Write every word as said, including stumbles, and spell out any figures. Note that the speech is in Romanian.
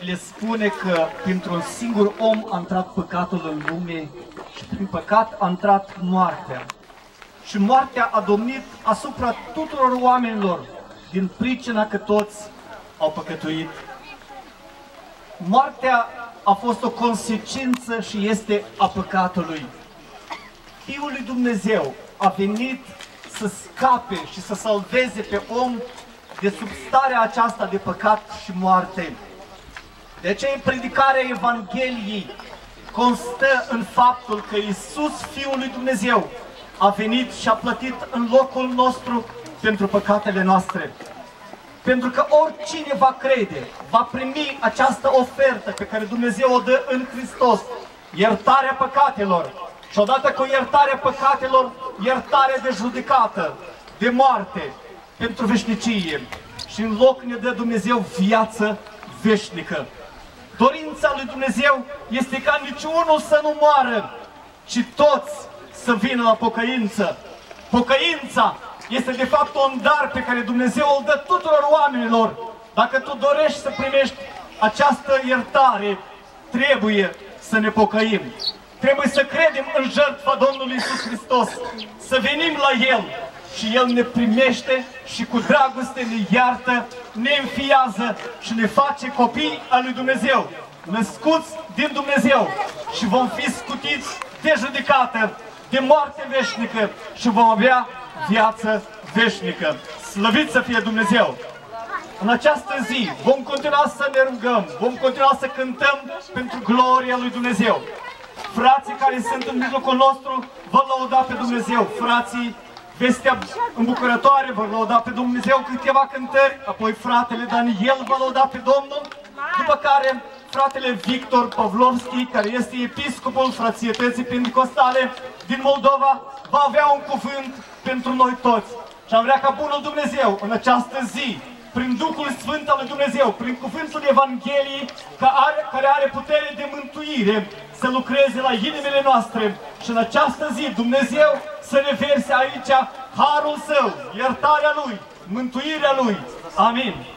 le spune că printr-un singur om a intrat păcatul în lume și prin păcat a intrat moartea. Și moartea a domnit asupra tuturor oamenilor din pricina că toți au păcătuit. Moartea a fost o consecință și este a păcatului. Fiul lui Dumnezeu a venit să scape și să salveze pe om de sub starea aceasta de păcat și moarte. De aceea predicarea Evangheliei constă în faptul că Iisus, Fiul lui Dumnezeu, a venit și a plătit în locul nostru pentru păcatele noastre. Pentru că oricine va crede, va primi această ofertă pe care Dumnezeu o dă în Hristos, iertarea păcatelor. Și odată cu iertarea păcatelor, iertarea de judecată, de moarte, pentru veșnicie. Și în loc ne dă Dumnezeu viață veșnică. Dorința lui Dumnezeu este ca niciunul să nu moară, ci toți să vină la pocăință. Pocăința este de fapt un dar pe care Dumnezeu îl dă tuturor oamenilor. Dacă tu dorești să primești această iertare, trebuie să ne pocăim. Trebuie să credem în jertfa Domnului Iisus Hristos, să venim la El și El ne primește și cu dragoste ne iartă, ne înfiază și ne face copii al lui Dumnezeu, născuți din Dumnezeu, și vom fi scutiți de judecată, de moarte veșnică și vom avea viață veșnică. Slăvit să fie Dumnezeu! În această zi vom continua să ne rugăm, vom continua să cântăm pentru gloria lui Dumnezeu. Frații care sunt în mijlocul nostru vor lăuda pe Dumnezeu. Frații Vestea Îmbucurătoare vor lăuda pe Dumnezeu câteva cântări, apoi fratele Daniel va lăuda pe Domnul, după care fratele Victor Pavlovski, care este episcopul Frățietății Pentecostale din Moldova, va avea un cuvânt pentru noi toți. Și am vrea ca Bunul Dumnezeu în această zi, prin Duhul Sfânt al lui Dumnezeu, prin cuvântul Evangheliei, care are putere de mântuire, să lucreze la inimile noastre și în această zi Dumnezeu să reverse aici harul Său, iertarea Lui, mântuirea Lui. Amin.